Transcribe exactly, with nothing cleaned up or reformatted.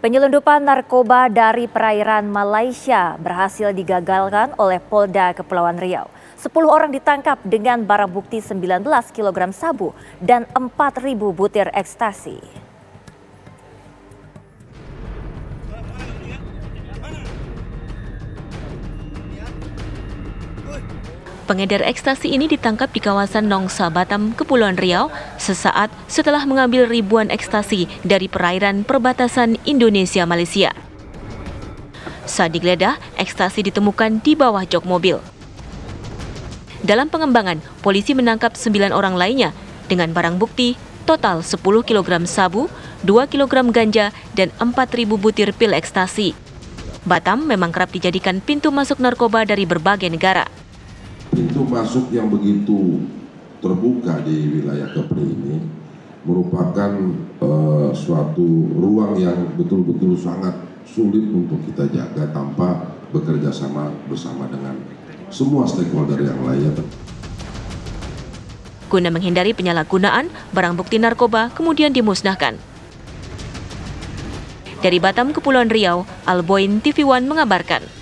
Penyelundupan narkoba dari perairan Malaysia berhasil digagalkan oleh Polda Kepulauan Riau. Sepuluh orang ditangkap dengan barang bukti sembilan belas kilogram sabu dan empat ribu butir ekstasi. Pengedar ekstasi ini ditangkap di kawasan Nongsa, Batam, Kepulauan Riau sesaat setelah mengambil ribuan ekstasi dari perairan perbatasan Indonesia-Malaysia. Saat digeledah, ekstasi ditemukan di bawah jok mobil. Dalam pengembangan, polisi menangkap sembilan orang lainnya dengan barang bukti total sepuluh kilogram sabu, dua kilogram ganja, dan empat ribu butir pil ekstasi. Batam memang kerap dijadikan pintu masuk narkoba dari berbagai negara. Pintu masuk yang begitu terbuka di wilayah Kepri ini merupakan uh, suatu ruang yang betul-betul sangat sulit untuk kita jaga tanpa bekerja sama bersama dengan semua stakeholder yang lainnya. Guna menghindari penyalahgunaan, barang bukti narkoba kemudian dimusnahkan. Dari Batam, Kepulauan Riau, Alboin T V One mengabarkan.